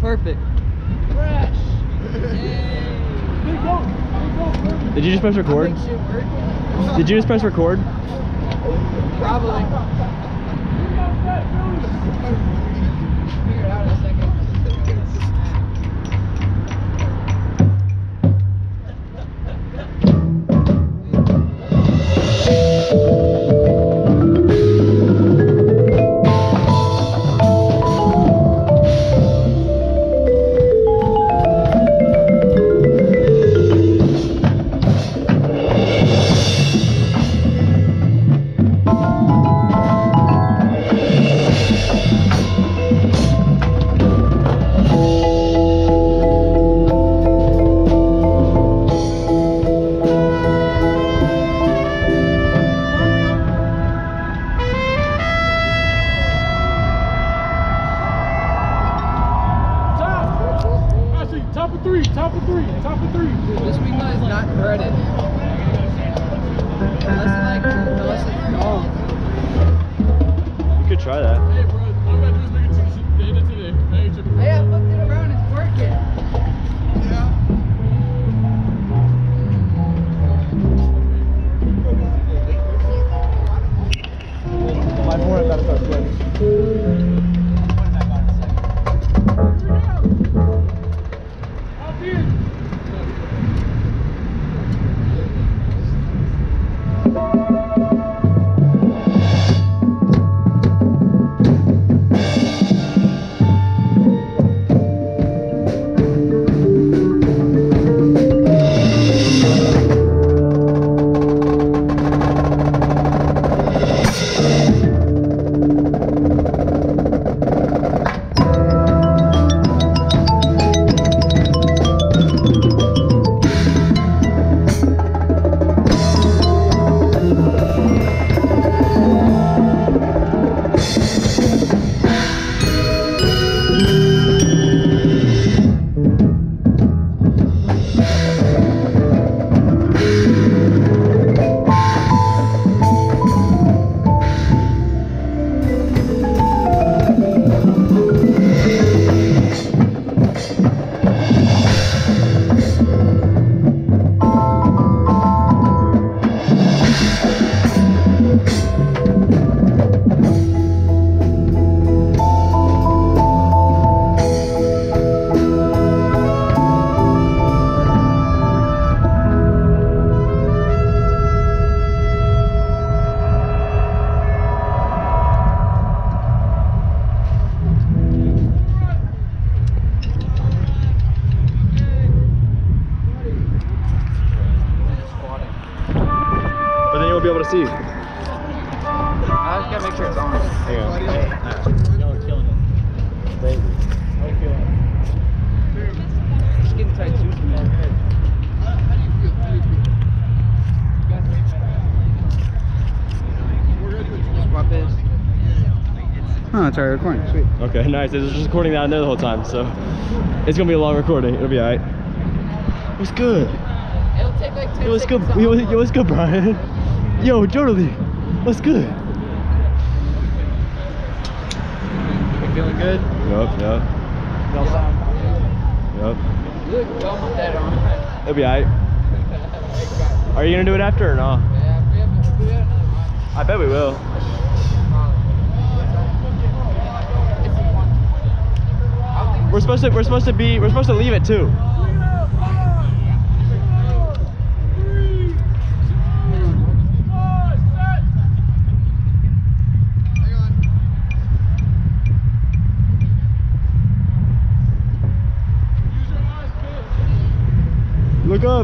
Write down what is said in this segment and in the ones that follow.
Perfect. Fresh. Did you just press record? Did you just press record? Probably. Figure it out in a second. Top of three. This week is not credit. Unless it's golf. You could try that. Hey, bro, all I gotta do is make it to the end of today. Hey, I flipped it around. It's working. My forehead gotta start sweating. But then you won't be able to see. I just gotta make sure it's on. Hang on. Y'all are killing it. Thank you. Just getting tight too. Swap this. Oh, it's already recording. Sweet. Okay, nice. It was just recording down there the whole time, so it's gonna be a long recording. It'll be alright. What's good? It'll take like 10 Yo, what's good? seconds. Yo, what's good, Brian? Yo, Jodely. What's good? You feeling good? Yup. You look well with that on. It'll be alright. Are you gonna do it after or no? Yeah, we have another one. I bet we will. We're supposed to leave at 2. Look up.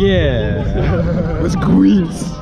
Yeah. Let's Queens.